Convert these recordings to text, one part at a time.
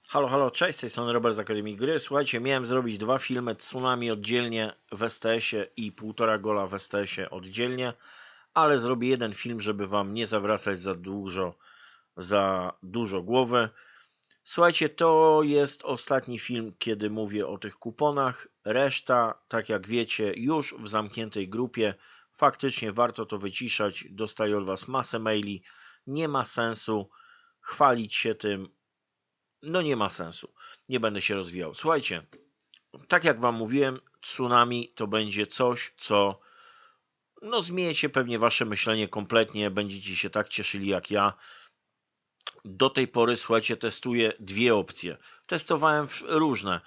Halo, halo, cześć, z tej strony Robert z Akademii Gry. Słuchajcie, miałem zrobić dwa filmy Tsunami oddzielnie w STS-ie i półtora gola w STS-ie oddzielnie, ale zrobię jeden film, żeby wam nie zawracać za dużo głowy. Słuchajcie, to jest ostatni film, kiedy mówię o tych kuponach. Reszta, tak jak wiecie, już w zamkniętej grupie. Faktycznie warto to wyciszać. Dostaję od was masę maili. Nie ma sensu chwalić się tym. No nie ma sensu. Nie będę się rozwijał. Słuchajcie, tak jak wam mówiłem, tsunami to będzie coś, co zmienicie pewnie wasze myślenie kompletnie. Będziecie się tak cieszyli jak ja. Do tej pory, słuchajcie, testuję dwie opcje. Testowałem różne.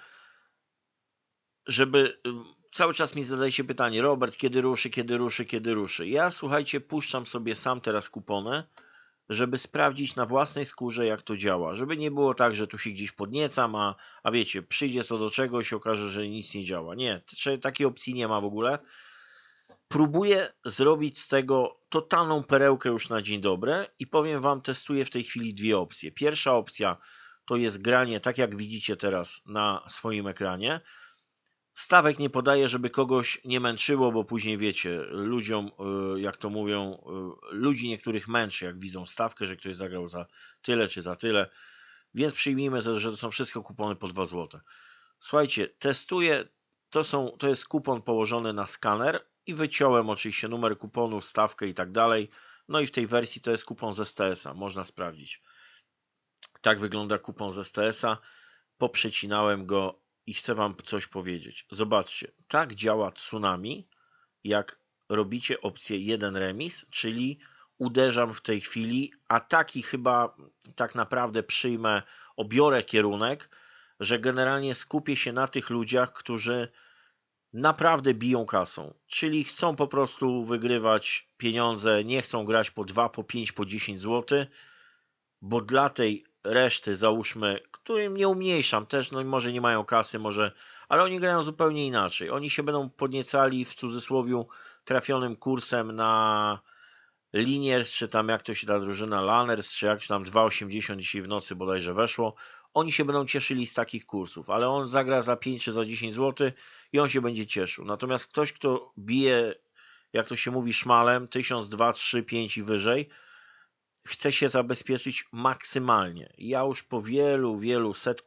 Cały czas mi zadajecie pytanie: Robert, kiedy ruszy, kiedy ruszy, kiedy ruszy? Ja, słuchajcie, puszczam sobie sam teraz kupony, żeby sprawdzić na własnej skórze, jak to działa. Żeby nie było tak, że tu się gdzieś podniecam, a wiecie, przyjdzie co do czego i się okaże, że nic nie działa. Nie, takiej opcji nie ma w ogóle. Próbuję zrobić z tego totalną perełkę już na dzień dobry i powiem wam, testuję w tej chwili dwie opcje. Pierwsza opcja to jest granie, tak jak widzicie teraz na swoim ekranie. Stawek nie podaję, żeby kogoś nie męczyło, bo później wiecie, ludziom, jak to mówią, ludzi niektórych męczy, jak widzą stawkę, że ktoś zagrał za tyle czy za tyle. Więc przyjmijmy, że to są wszystko kupony po 2 zł. Słuchajcie, testuję, to jest kupon położony na skaner i wyciąłem oczywiście numer kuponu, stawkę i tak dalej. No i w tej wersji to jest kupon z STS-a, można sprawdzić. Tak wygląda kupon z STS-a. Poprzecinałem go i chcę wam coś powiedzieć. Zobaczcie, tak działa tsunami, jak robicie opcję 1 remis, czyli uderzam w tej chwili, a taki chyba tak naprawdę obiorę kierunek, że generalnie skupię się na tych ludziach, którzy naprawdę biją kasą, czyli chcą po prostu wygrywać pieniądze, nie chcą grać po 2, po 5, po 10 zł, bo dla tej reszty, załóżmy, którym nie umniejszam też, no może nie mają kasy, ale oni grają zupełnie inaczej. Oni się będą podniecali w cudzysłowie trafionym kursem na Liniers, czy tam jak to się ta drużyna Lanners, czy jak tam 2,80 dzisiaj w nocy bodajże weszło. Oni się będą cieszyli z takich kursów, ale on zagra za 5 czy za 10 zł i on się będzie cieszył. Natomiast ktoś, kto bije, jak to się mówi, szmalem 1000, 2, 3, 5 i wyżej, chce się zabezpieczyć maksymalnie. Ja już po wielu set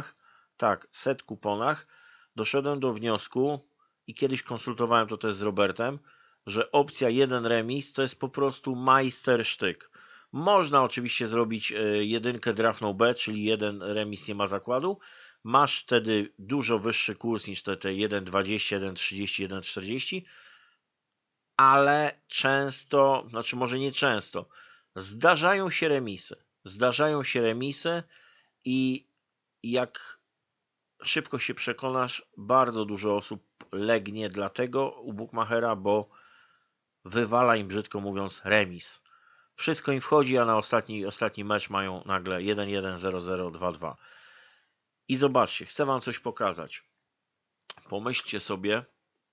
kuponach, doszedłem do wniosku i kiedyś konsultowałem to też z Robertem, że opcja 1 remis to jest po prostu majstersztyk. Można oczywiście zrobić jedynkę draft no bet, czyli 1 remis nie ma zakładu. Masz wtedy dużo wyższy kurs niż te 1,20, 1,30, 1,40, ale często, znaczy może nie często, zdarzają się remisy. Zdarzają się remisy i jak szybko się przekonasz, bardzo dużo osób legnie dlatego u bookmachera, bo wywala im, brzydko mówiąc, remis. Wszystko im wchodzi, a na ostatni mecz mają nagle 1-1, 0-0, 2-2. I zobaczcie, chcę wam coś pokazać. Pomyślcie sobie,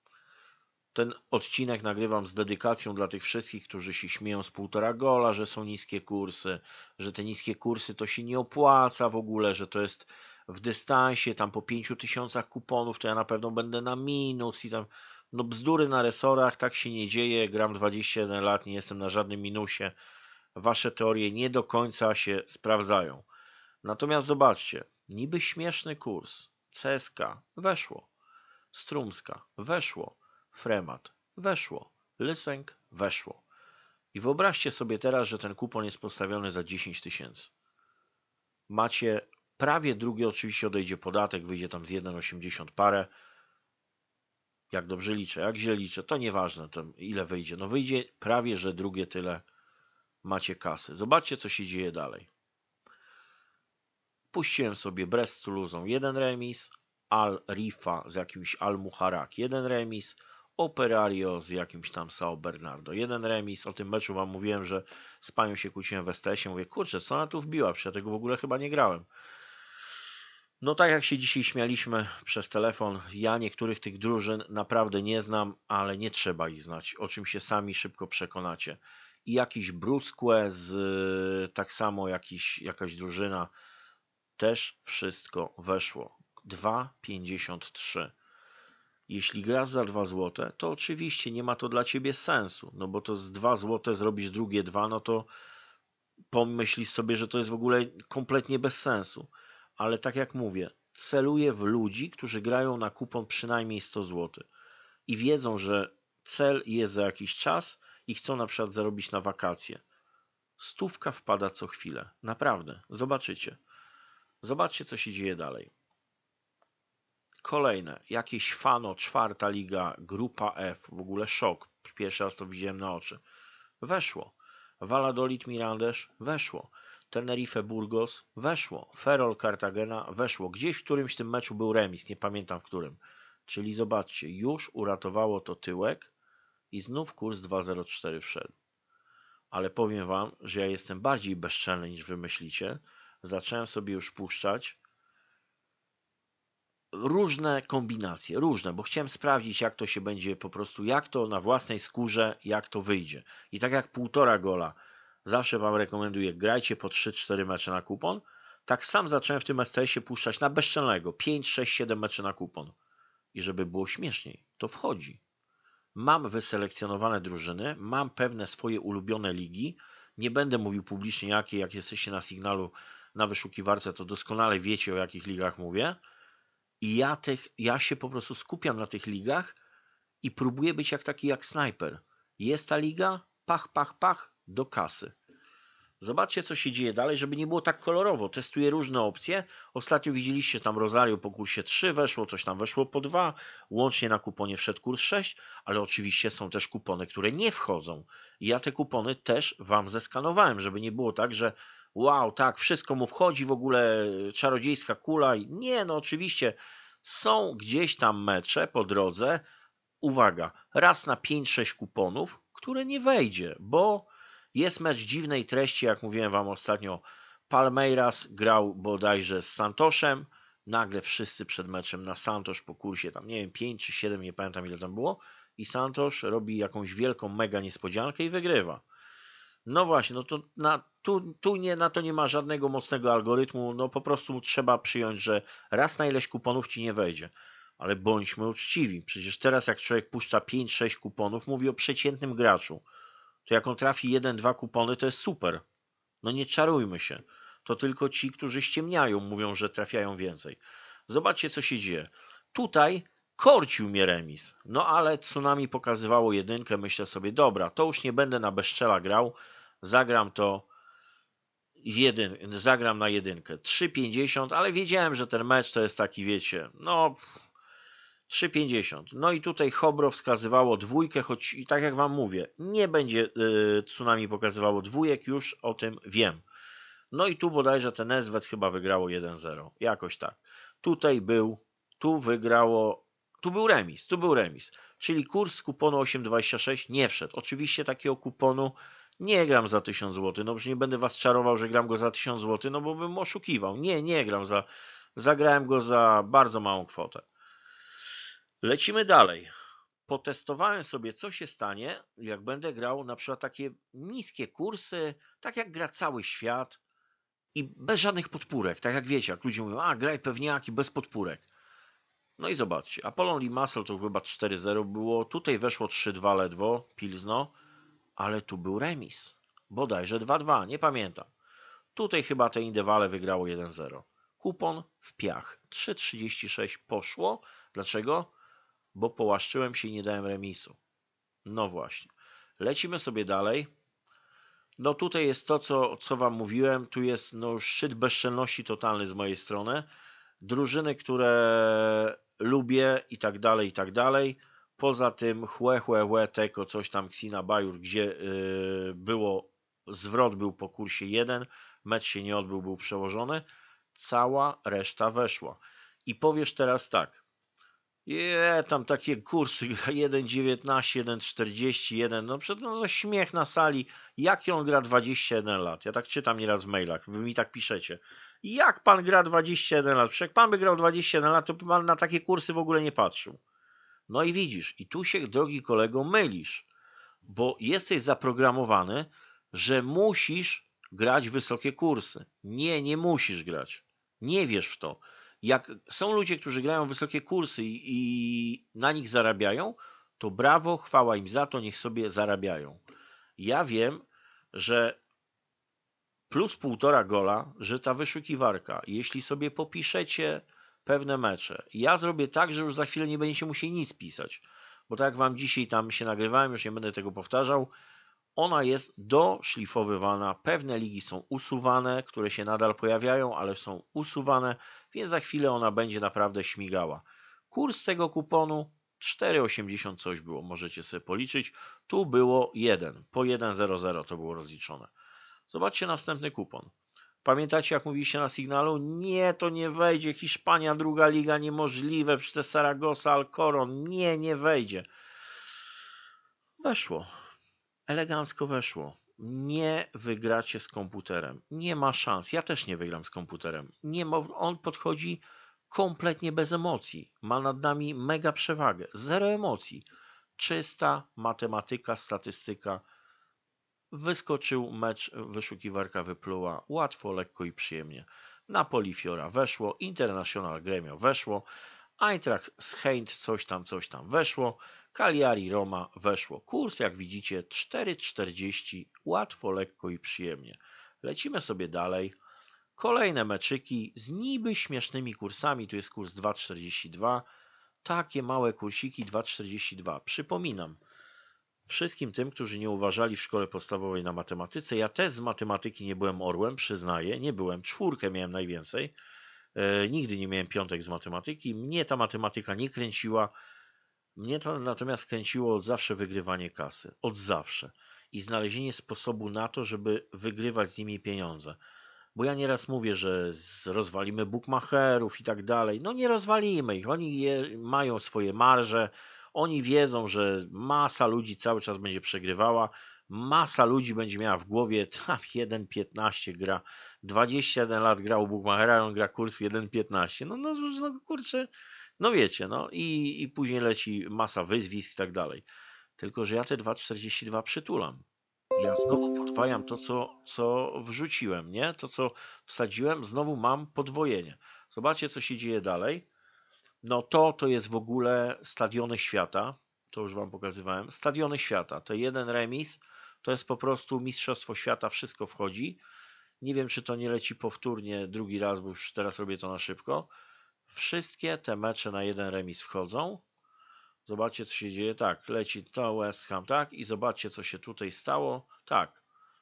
ten odcinek nagrywam z dedykacją dla tych wszystkich, którzy się śmieją z półtora gola, że są niskie kursy, że te niskie kursy to się nie opłaca w ogóle, że to jest w dystansie, tam po 5000 kuponów, to ja na pewno będę na minus i tam, no bzdury na resorach, tak się nie dzieje, gram 21 lat, nie jestem na żadnym minusie, wasze teorie nie do końca się sprawdzają. Natomiast zobaczcie, niby śmieszny kurs, CSKA weszło, Strumska weszło, Fremat weszło, Lysęk weszło. I wyobraźcie sobie teraz, że ten kupon jest postawiony za 10 tysięcy. Macie prawie drugie, oczywiście odejdzie podatek, wyjdzie tam z 1,80 parę. Jak dobrze liczę, jak źle liczę, to nieważne ile wyjdzie. No wyjdzie prawie, że drugie tyle macie kasy. Zobaczcie, co się dzieje dalej. Puściłem sobie Brest z Toulousą 1 remis, Al Rifa z jakimś Al Muharak 1 remis, Operario z jakimś tam São Bernardo 1 remis. O tym meczu wam mówiłem, że z panią się kłóciłem w STS-ie. Mówię, kurczę, co ona tu wbiła? Przecież ja tego w ogóle chyba nie grałem. No tak jak się dzisiaj śmialiśmy przez telefon, ja niektórych tych drużyn naprawdę nie znam, ale nie trzeba ich znać, o czym się sami szybko przekonacie. I jakiś Brusque, tak samo jakaś drużyna, też wszystko weszło. 2,53. Jeśli grasz za 2 zł, to oczywiście nie ma to dla ciebie sensu, no bo to z 2 zł zrobisz drugie 2, no to pomyślisz sobie, że to jest w ogóle kompletnie bez sensu. Ale tak jak mówię, celuję w ludzi, którzy grają na kupon przynajmniej 100 zł i wiedzą, że cel jest za jakiś czas i chcą na przykład zarobić na wakacje. 100 wpada co chwilę. Naprawdę. Zobaczycie. Zobaczcie, co się dzieje dalej. Kolejne. Jakieś Fano, 4. liga, grupa F. W ogóle szok. Pierwszy raz to widziałem na oczy. Weszło. Valladolid Mirandés. Weszło. Tenerife Burgos. Weszło. Ferrol Cartagena. Weszło. Gdzieś w którymś tym meczu był remis. Nie pamiętam w którym. Czyli zobaczcie. Już uratowało to tyłek i znów kurs 2,04 wszedł. Ale powiem wam, że ja jestem bardziej bezczelny niż wy myślicie. Zacząłem sobie już puszczać różne kombinacje, bo chciałem sprawdzić, jak to się będzie po prostu, jak to na własnej skórze, jak to wyjdzie. I tak jak 1,5 gola, zawsze wam rekomenduję, grajcie po 3-4 mecze na kupon, tak sam zacząłem w tym STS-ie puszczać na bezczelnego, 5, 6, 7 meczy na kupon. I żeby było śmieszniej, to wchodzi. Mam wyselekcjonowane drużyny, mam pewne swoje ulubione ligi, nie będę mówił publicznie jakie, jak jesteście na Signalu, na wyszukiwarce, to doskonale wiecie, o jakich ligach mówię. I ja się po prostu skupiam na tych ligach i próbuję być jak snajper. Jest ta liga, pach, pach, pach, do kasy. Zobaczcie, co się dzieje dalej, żeby nie było tak kolorowo. Testuję różne opcje. Ostatnio widzieliście tam Rosario po kursie 3 weszło, coś tam weszło po 2. Łącznie na kuponie wszedł kurs 6, ale oczywiście są też kupony, które nie wchodzą. I ja te kupony też wam zeskanowałem, żeby nie było tak, że wow, tak, wszystko mu wchodzi, w ogóle czarodziejska kula. Nie, no oczywiście są gdzieś tam mecze po drodze. Uwaga, raz na 5-6 kuponów, które nie wejdzie, bo jest mecz dziwnej treści, jak mówiłem wam ostatnio. Palmeiras grał bodajże z Santoszem. Nagle wszyscy przed meczem na Santosz po kursie tam, nie wiem, 5 czy 7, nie pamiętam ile tam było. I Santosz robi jakąś wielką mega niespodziankę i wygrywa. No właśnie, no to na to nie ma żadnego mocnego algorytmu. No po prostu trzeba przyjąć, że raz na ileś kuponów ci nie wejdzie. Ale bądźmy uczciwi. Przecież teraz jak człowiek puszcza 5-6 kuponów, mówi o przeciętnym graczu. To jak on trafi 1-2 kupony, to jest super. No nie czarujmy się. To tylko ci, którzy ściemniają, mówią, że trafiają więcej. Zobaczcie, co się dzieje. Tutaj korcił mnie remis. No ale Tsunami pokazywało 1. Myślę sobie, dobra, to już nie będę na bezczela grał. Zagram to zagram na 1. 3,50, ale wiedziałem, że ten mecz to jest taki, wiecie, no 3,50. No i tutaj Hobro wskazywało 2, choć i tak jak wam mówię, nie będzie Tsunami pokazywało 2, już o tym wiem. No i tu bodajże ten SWET chyba wygrało 1-0. Jakoś tak. Tu był remis. Czyli kurs z kuponu 8,26 nie wszedł. Oczywiście takiego kuponu nie gram za 1000 zł. No przecież nie będę was czarował, że gram go za 1000 zł, no bo bym oszukiwał. Nie gram zagrałem go za bardzo małą kwotę. Lecimy dalej. Potestowałem sobie, co się stanie, jak będę grał na przykład takie niskie kursy, tak jak gra cały świat i bez żadnych podpórek. Tak jak wiecie, jak ludzie mówią, graj pewniaki bez podpórek. No i zobaczcie, Apollon Limassol to chyba 4-0 było, tutaj weszło 3-2 ledwo, Pilzno, ale tu był remis. Bodajże 2-2, nie pamiętam. Tutaj chyba te Indewale wygrało 1-0. Kupon w piach. 3,36 poszło. Dlaczego? Bo połaszczyłem się i nie dałem remisu. No właśnie. Lecimy sobie dalej. No tutaj jest to, co wam mówiłem. Tu jest no, szczyt bezczelności totalny z mojej strony. Drużyny, które lubię i tak dalej, i tak dalej. Poza tym Hue, Teko, coś tam, Xina, Bajur, gdzie zwrot był po kursie 1, mecz się nie odbył, był przełożony. Cała reszta weszła. I powiesz teraz tak. Tam takie kursy 1,19, 1,41, no przecież za śmiech na sali. Jaki on gra 21 lat? Ja tak czytam nieraz w mailach, wy mi tak piszecie. Jak pan gra 21 lat? Przecież jak pan by grał 21 lat, to pan na takie kursy w ogóle nie patrzył. No i widzisz, i tu się, drogi kolego, mylisz, bo jesteś zaprogramowany, że musisz grać wysokie kursy. Nie musisz grać. Nie wierz w to. Jak są ludzie, którzy grają wysokie kursy i na nich zarabiają, to brawo, chwała im za to, niech sobie zarabiają. Ja wiem, że plus 1,5 gola, że ta wyszukiwarka, jeśli sobie popiszecie pewne mecze, ja zrobię tak, że już za chwilę nie będziecie musieli nic pisać. Bo tak jak wam dzisiaj tam się nagrywałem, już nie będę tego powtarzał, ona jest doszlifowywana, pewne ligi są usuwane, które się nadal pojawiają, ale są usuwane, więc za chwilę ona będzie naprawdę śmigała. Kurs tego kuponu 4,80 coś było, możecie sobie policzyć. Tu było 1, po 1,00 to było rozliczone. Zobaczcie następny kupon. Pamiętacie, jak mówiliście na Signalu? Nie, to nie wejdzie. Hiszpania, druga liga, niemożliwe. Przecież te Saragossa, Alcoron. Nie, nie wejdzie. Weszło. Elegancko weszło. Nie wygracie z komputerem. Nie ma szans. Ja też nie wygram z komputerem. Nie ma, on podchodzi kompletnie bez emocji. Ma nad nami mega przewagę. Zero emocji. Czysta matematyka, statystyka. Wyskoczył mecz, wyszukiwarka wypluła. Łatwo, lekko i przyjemnie. Napoli Fiora weszło. International Gremio weszło. Eintracht z Heint coś tam weszło. Cagliari Roma weszło. Kurs, jak widzicie, 4,40. Łatwo, lekko i przyjemnie. Lecimy sobie dalej. Kolejne meczyki z niby śmiesznymi kursami. Tu jest kurs 2,42. Takie małe kursiki 2,42. Przypominam wszystkim tym, którzy nie uważali w szkole podstawowej na matematyce. Ja też z matematyki nie byłem orłem, przyznaję. Nie byłem. 4 miałem najwięcej. Nigdy nie miałem 5 z matematyki. Mnie ta matematyka nie kręciła. Mnie to natomiast kręciło od zawsze wygrywanie kasy. Od zawsze. I znalezienie sposobu na to, żeby wygrywać z nimi pieniądze. Bo ja nieraz mówię, że rozwalimy bookmacherów i tak dalej. No nie rozwalimy ich. Oni mają swoje marże. Oni wiedzą, że masa ludzi cały czas będzie przegrywała. Masa ludzi będzie miała w głowie tam 1,15 gra. 21 lat grał bookmachera, on gra kurs 1,15. No kurczę, no wiecie, no i później leci masa wyzwisk i tak dalej. Tylko że ja te 2,42 przytulam. Ja znowu podwajam to, co wrzuciłem, nie? To, co wsadziłem, znowu mam podwojenie. Zobaczcie, co się dzieje dalej. No to jest w ogóle stadiony świata. To już wam pokazywałem. Stadiony świata. To jeden remis. To jest po prostu mistrzostwo świata. Wszystko wchodzi. Nie wiem, czy to nie leci powtórnie drugi raz, bo już teraz robię to na szybko. Wszystkie te mecze na jeden remis wchodzą. Zobaczcie, co się dzieje. Tak, leci to West Ham, tak? I zobaczcie, co się tutaj stało. Tak,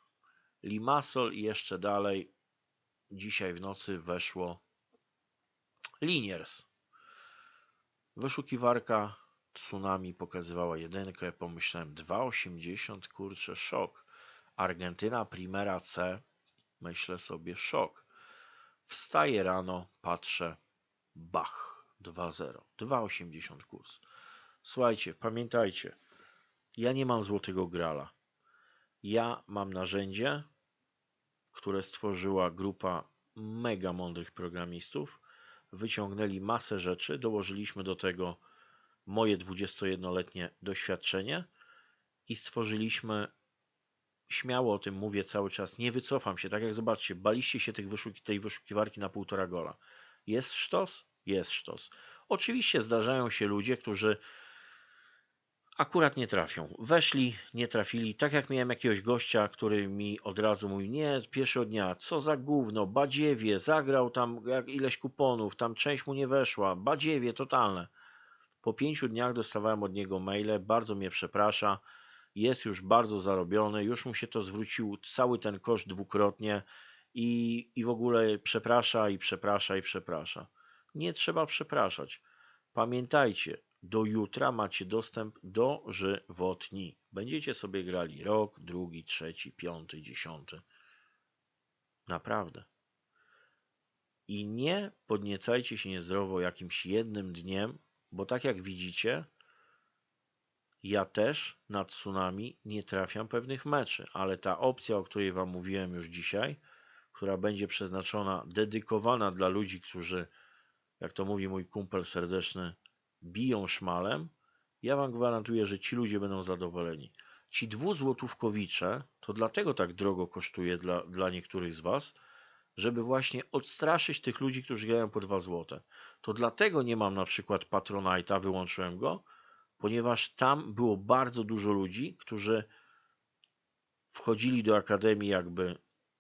Limassol i jeszcze dalej. Dzisiaj w nocy weszło Liniers. Wyszukiwarka Tsunami pokazywała 1. Pomyślałem 2,80. Kurczę, szok. Argentyna Primera C. Myślę sobie szok. Wstaję rano, patrzę. Bach. 2,0. 2,80 kurs. Słuchajcie, pamiętajcie. Ja nie mam złotego grala. Ja mam narzędzie, które stworzyła grupa mega mądrych programistów. Wyciągnęli masę rzeczy, dołożyliśmy do tego moje 21-letnie doświadczenie i stworzyliśmy, śmiało o tym mówię cały czas, nie wycofam się, tak jak zobaczcie, baliście się tej wyszukiwarki na 1,5 gola. Jest sztos? Jest sztos. Oczywiście zdarzają się ludzie, którzy akurat nie trafią. Weszli, nie trafili. Tak jak miałem jakiegoś gościa, który mi od razu mówi, nie, pierwszego dnia, co za gówno, badziewie, zagrał tam ileś kuponów, tam część mu nie weszła, badziewie totalne. Po 5 dniach dostawałem od niego maile, bardzo mnie przeprasza, jest już bardzo zarobiony, już mu się to zwrócił cały ten koszt dwukrotnie i w ogóle przeprasza i przeprasza i przeprasza. Nie trzeba przepraszać. Pamiętajcie, do jutra macie dostęp do żywotni. Będziecie sobie grali rok, drugi, trzeci, 5, 10. Naprawdę. I nie podniecajcie się niezdrowo jakimś jednym dniem, bo tak jak widzicie, ja też na Tsunami nie trafiam pewnych meczy, ale ta opcja, o której wam mówiłem już dzisiaj, która będzie przeznaczona, dedykowana dla ludzi, którzy, jak to mówi mój kumpel serdeczny, biją szmalem, ja wam gwarantuję, że ci ludzie będą zadowoleni. Ci dwuzłotówkowicze, to dlatego tak drogo kosztuje dla niektórych z was, żeby właśnie odstraszyć tych ludzi, którzy grają po 2 złote. To dlatego nie mam na przykład Patronite'a, wyłączyłem go, ponieważ tam było bardzo dużo ludzi, którzy wchodzili do Akademii jakby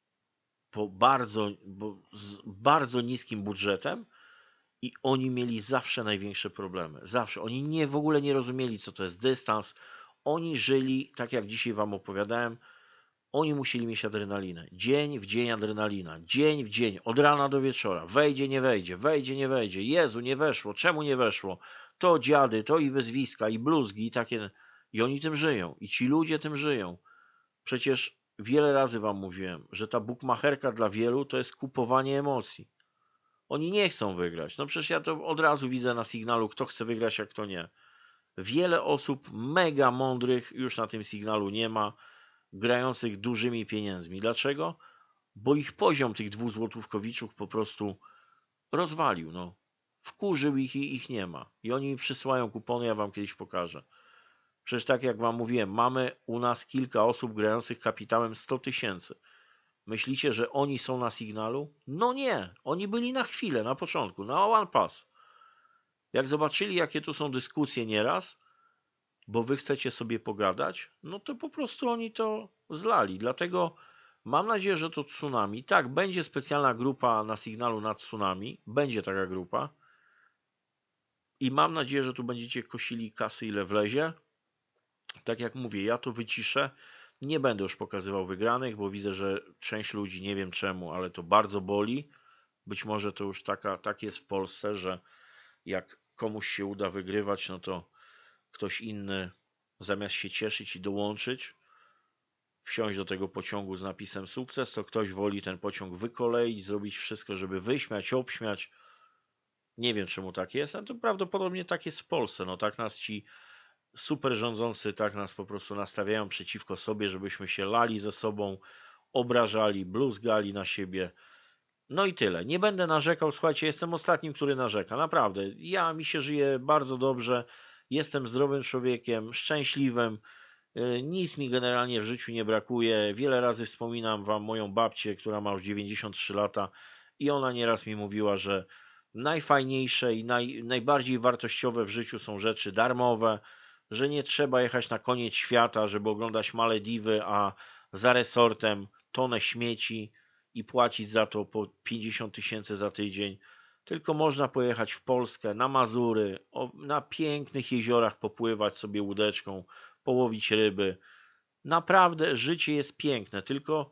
z bardzo niskim budżetem i oni mieli zawsze największe problemy. Zawsze. Oni w ogóle nie rozumieli, co to jest dystans. Oni żyli, tak jak dzisiaj wam opowiadałem, oni musieli mieć adrenalinę. Dzień w dzień adrenalina. Dzień w dzień, od rana do wieczora. Wejdzie, nie wejdzie, wejdzie, nie wejdzie. Jezu, nie weszło. Czemu nie weszło? To dziady, to i wyzwiska, i bluzgi, i takie. I oni tym żyją. I ci ludzie tym żyją. Przecież wiele razy wam mówiłem, że ta bukmacherka dla wielu to jest kupowanie emocji. Oni nie chcą wygrać. No przecież ja to od razu widzę na sygnalu, kto chce wygrać, a kto nie. Wiele osób mega mądrych już na tym sygnalu nie ma, grających dużymi pieniędzmi. Dlaczego? Bo ich poziom tych 2 złotówkowiczów po prostu rozwalił. No. Wkurzył ich i ich nie ma. I oni mi przysyłają kupony, ja wam kiedyś pokażę. Przecież tak jak wam mówiłem, mamy u nas kilka osób grających kapitałem 100 000. Myślicie, że oni są na sygnalu? No nie. Oni byli na chwilę, na początku, na one pass. Jak zobaczyli, jakie tu są dyskusje nieraz, bo wy chcecie sobie pogadać, no to po prostu oni to zlali. Dlatego mam nadzieję, że to tsunami. Tak, będzie specjalna grupa na sygnalu na tsunami. Będzie taka grupa. I mam nadzieję, że tu będziecie kosili kasy, ile wlezie. Tak jak mówię, ja to wyciszę. Nie będę już pokazywał wygranych, bo widzę, że część ludzi, nie wiem czemu, ale to bardzo boli. Być może to już tak jest w Polsce, że jak komuś się uda wygrywać, no to ktoś inny zamiast się cieszyć i dołączyć, wsiąść do tego pociągu z napisem sukces, to ktoś woli ten pociąg wykoleić, zrobić wszystko, żeby wyśmiać, obśmiać. Nie wiem czemu tak jest, ale to prawdopodobnie tak jest w Polsce. No tak nas ci super rządzący tak nas po prostu nastawiają przeciwko sobie, żebyśmy się lali ze sobą, obrażali, bluzgali na siebie. No i tyle. Nie będę narzekał. Słuchajcie, jestem ostatnim, który narzeka. Naprawdę. Mi się żyje bardzo dobrze. Jestem zdrowym człowiekiem, szczęśliwym. Nic mi generalnie w życiu nie brakuje. Wiele razy wspominam wam moją babcię, która ma już 93 lata i ona nieraz mi mówiła, że najfajniejsze i najbardziej wartościowe w życiu są rzeczy darmowe, że nie trzeba jechać na koniec świata, żeby oglądać Malediwy, a za resortem tonę śmieci i płacić za to po 50 000 za tydzień. Tylko można pojechać w Polskę, na Mazury, na pięknych jeziorach popływać sobie łódeczką, połowić ryby. Naprawdę życie jest piękne, tylko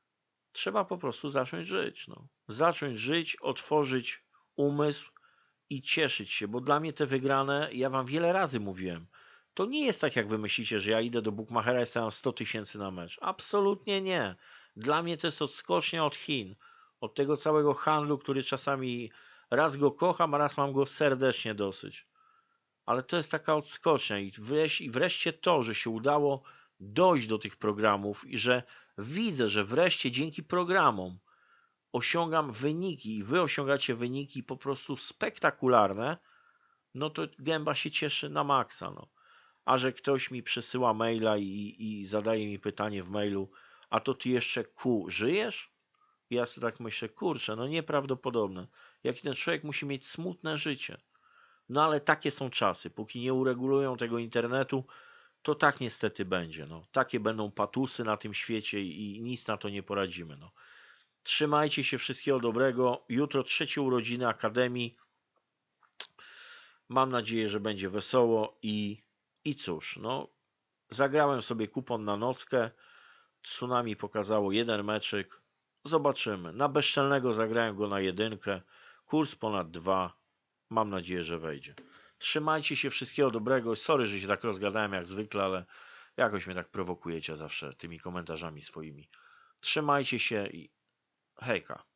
trzeba po prostu zacząć żyć. No. Zacząć żyć, otworzyć umysł i cieszyć się, bo dla mnie te wygrane, ja wam wiele razy mówiłem, to nie jest tak, jak wy myślicie, że ja idę do bookmachera i stawiam 100 000 na mecz. Absolutnie nie. Dla mnie to jest odskocznia od Chin, od tego całego handlu, który czasami raz go kocham, a raz mam go serdecznie dosyć. Ale to jest taka odskocznia i wreszcie to, że się udało dojść do tych programów i że widzę, że wreszcie dzięki programom osiągam wyniki i wy osiągacie wyniki po prostu spektakularne, no to gęba się cieszy na maksa. No. A że ktoś mi przesyła maila i zadaje mi pytanie w mailu, a to ty jeszcze żyjesz? I ja sobie tak myślę, kurczę, no nieprawdopodobne. Jaki ten człowiek musi mieć smutne życie. No ale takie są czasy. Póki nie uregulują tego internetu, to tak niestety będzie. No. Takie będą patusy na tym świecie i nic na to nie poradzimy. No. Trzymajcie się, wszystkiego dobrego. Jutro 3. urodziny Akademii. Mam nadzieję, że będzie wesoło i cóż, no zagrałem sobie kupon na nockę. Tsunami pokazało 1 meczyk. Zobaczymy. Na bezczelnego zagrałem go na 1. Kurs ponad 2. Mam nadzieję, że wejdzie. Trzymajcie się, wszystkiego dobrego. Sorry, że się tak rozgadałem jak zwykle, ale jakoś mnie tak prowokujecie zawsze tymi komentarzami swoimi. Trzymajcie się i hejka.